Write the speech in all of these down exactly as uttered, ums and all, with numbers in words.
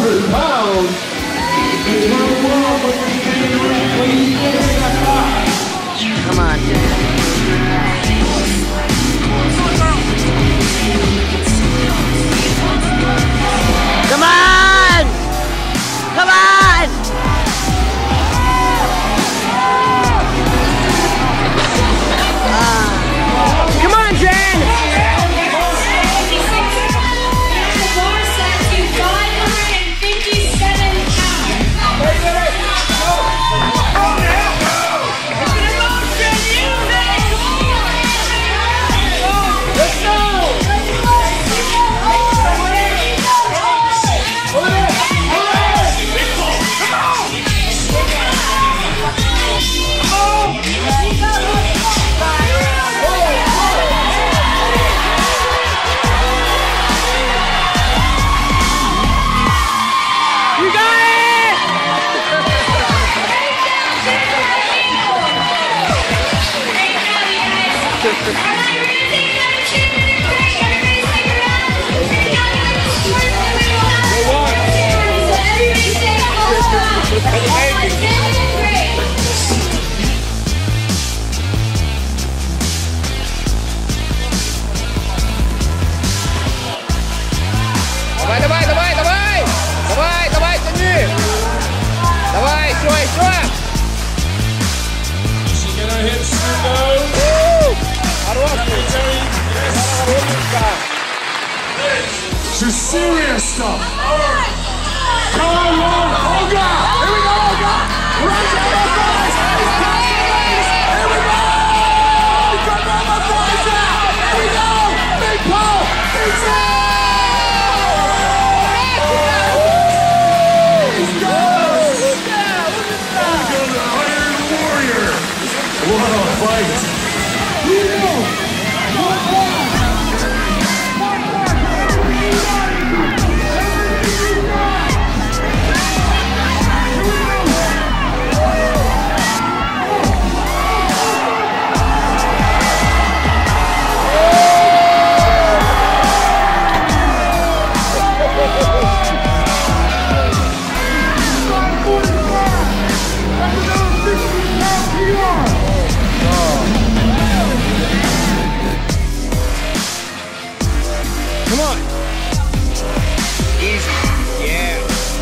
hundred pounds. Come on. Come on! Come on! Uh, come on, Jen! Давай, давай, давай, давай! Давай, давай, тяни! Давай, еще, еще! Хороший! This is serious stuff. Come on, oh God! Here we go, oh God! Right down the thighs! Here we go! Come on, my thighs out! Here we go! Big Paul! He's in! He's good! The Iron Warrior! What a fight! Here we go! One more! Come on. Easy. Yeah.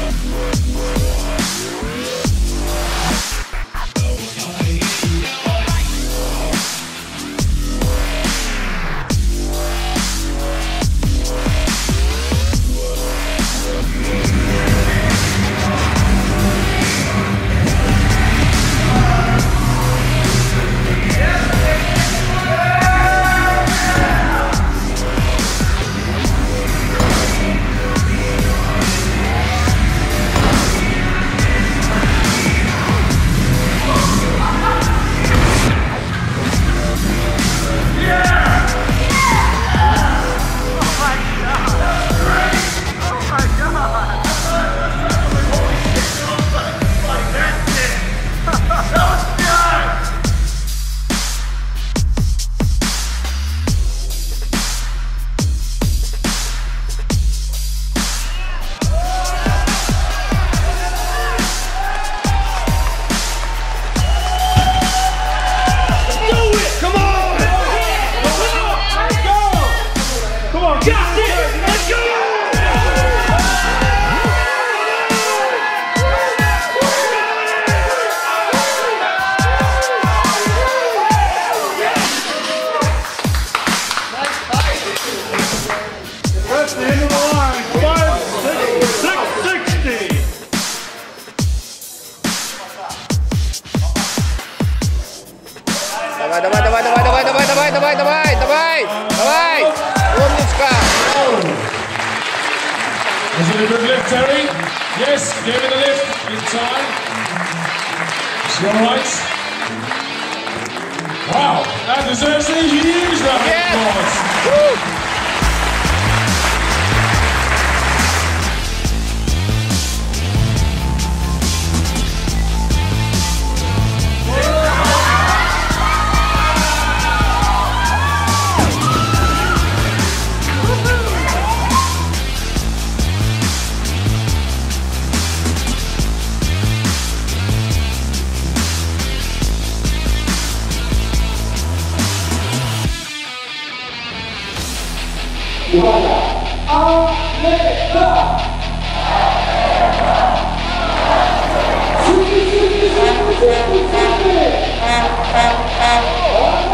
Давай, давай, давай, давай, давай, давай, давай, давай, давай, давай, давай, умничка. Is it a good lift, Terry? Yes, give me the lift in time. Is she all right? Wow, that deserves a huge round of applause. Uwaga, Atleta! Syukur, syukur, syukur, syukur, syukur!